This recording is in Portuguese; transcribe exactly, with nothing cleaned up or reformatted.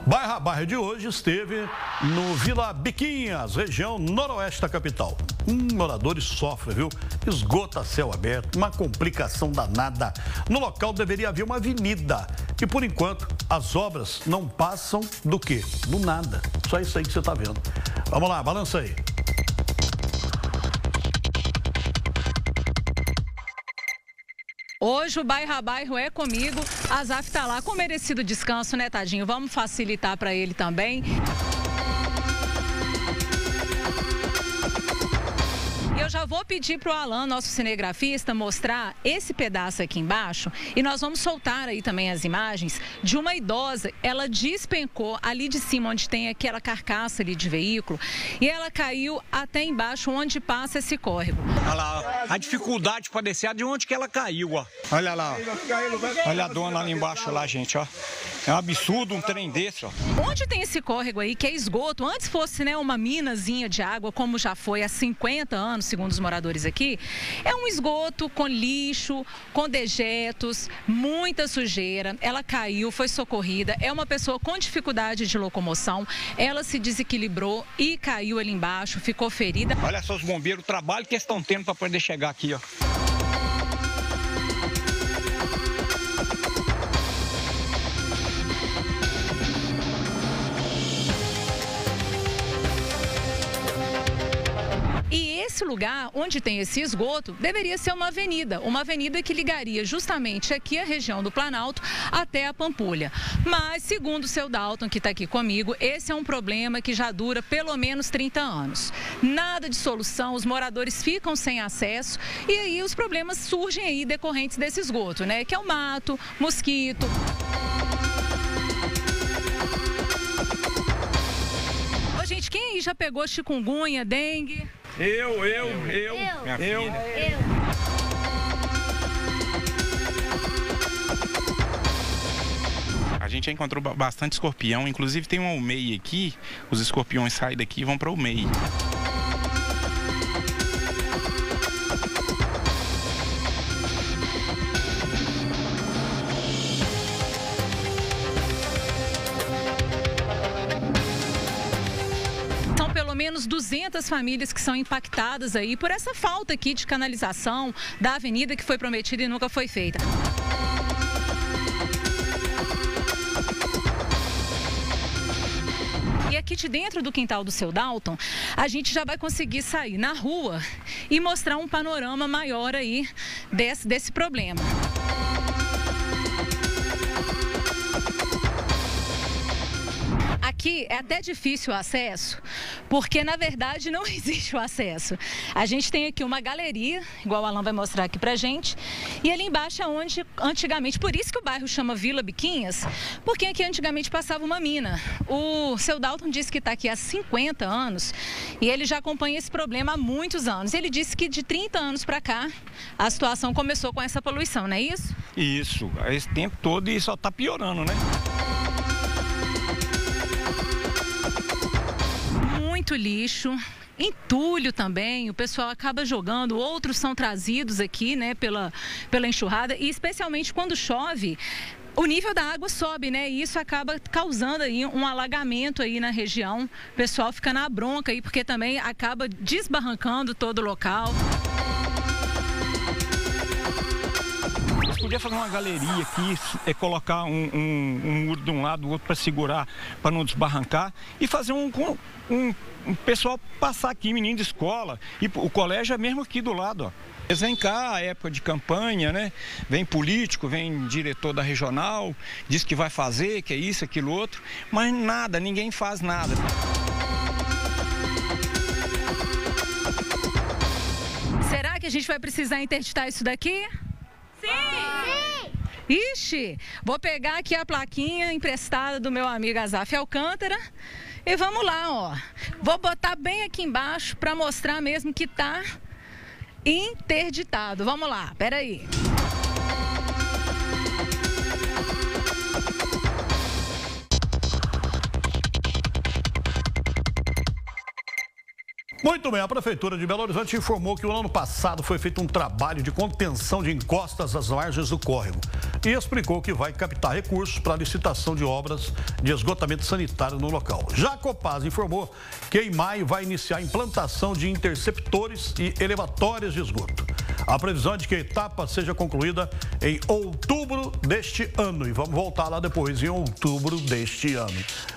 Bairro a Bairro de hoje esteve no Vila Biquinhas, região noroeste da capital. Hum, moradores sofrem, viu? Esgoto a céu aberto, uma complicação danada. No local deveria haver uma avenida. E por enquanto, as obras não passam do quê? Do nada. Só isso aí que você está vendo. Vamos lá, balança aí. Hoje o Bairro a Bairro é comigo, Azaf tá lá com merecido descanso, né, tadinho? Vamos facilitar para ele também. E eu já vou pedir para o Alan, nosso cinegrafista, mostrar esse pedaço aqui embaixo. E nós vamos soltar aí também as imagens de uma idosa. Ela despencou ali de cima, onde tem aquela carcaça ali de veículo. E ela caiu até embaixo, onde passa esse córrego. Olha lá, a dificuldade para descer, de onde que ela caiu, ó. Olha lá, ó. Olha a dona ali embaixo lá, gente, ó. É um absurdo um trem desse, ó. Onde tem esse córrego aí, que é esgoto, antes fosse, né, uma minazinha de água, como já foi há cinquenta anos, segundo os moradores aqui, é um esgoto com lixo, com dejetos, muita sujeira. Ela caiu, foi socorrida, é uma pessoa com dificuldade de locomoção, ela se desequilibrou e caiu ali embaixo, ficou ferida. Olha só os bombeiros, o trabalho que eles estão tendo para poder chegar aqui, ó. Esse lugar onde tem esse esgoto deveria ser uma avenida, uma avenida que ligaria justamente aqui a região do Planalto até a Pampulha. Mas, segundo o seu Dalton, que está aqui comigo, esse é um problema que já dura pelo menos trinta anos. Nada de solução, os moradores ficam sem acesso e aí os problemas surgem aí decorrentes desse esgoto, né? Que é o mato, mosquito. Ô, gente, quem aí já pegou chikungunya, dengue? Eu, eu, eu, eu, minha eu, filha. eu. A gente já encontrou bastante escorpião, inclusive tem uma almeia aqui, os escorpiões saem daqui e vão para o almeia. Pelo menos duzentas famílias que são impactadas aí por essa falta aqui de canalização da avenida que foi prometida e nunca foi feita. E aqui de dentro do quintal do seu Dalton, a gente já vai conseguir sair na rua e mostrar um panorama maior aí desse, desse problema. Aqui é até difícil o acesso, porque na verdade não existe o acesso. A gente tem aqui uma galeria, igual o Alan vai mostrar aqui pra gente, e ali embaixo é onde antigamente, por isso que o bairro chama Vila Biquinhas, porque aqui antigamente passava uma mina. O seu Dalton disse que está aqui há cinquenta anos e ele já acompanha esse problema há muitos anos. Ele disse que de trinta anos para cá a situação começou com essa poluição, não é isso? Isso, esse tempo todo e só está piorando, né? Muito lixo, entulho também, o pessoal acaba jogando, outros são trazidos aqui, né, pela, pela enxurrada e especialmente quando chove, o nível da água sobe, né, e isso acaba causando aí um alagamento aí na região, o pessoal fica na bronca aí porque também acaba desbarrancando todo o local. Podia fazer uma galeria aqui, é, colocar um, um, um muro de um lado, o outro para segurar, para não desbarrancar e fazer um, um, um pessoal passar aqui, menino de escola, e o colégio é mesmo aqui do lado, ó. Eles vêm cá, época de campanha, né? Vem político, vem diretor da regional, diz que vai fazer, que é isso, aquilo outro, mas nada, ninguém faz nada. Será que a gente vai precisar interditar isso daqui? Sim! Ixi, vou pegar aqui a plaquinha emprestada do meu amigo Azaf Alcântara e vamos lá, ó. Vou botar bem aqui embaixo para mostrar mesmo que tá interditado. Vamos lá, peraí. Muito bem, a Prefeitura de Belo Horizonte informou que no ano passado foi feito um trabalho de contenção de encostas às margens do córrego. e explicou que vai captar recursos para a licitação de obras de esgotamento sanitário no local. Já a Copasa informou que em maio vai iniciar a implantação de interceptores e elevatórias de esgoto. A previsão é de que a etapa seja concluída em outubro deste ano. E vamos voltar lá depois, em outubro deste ano.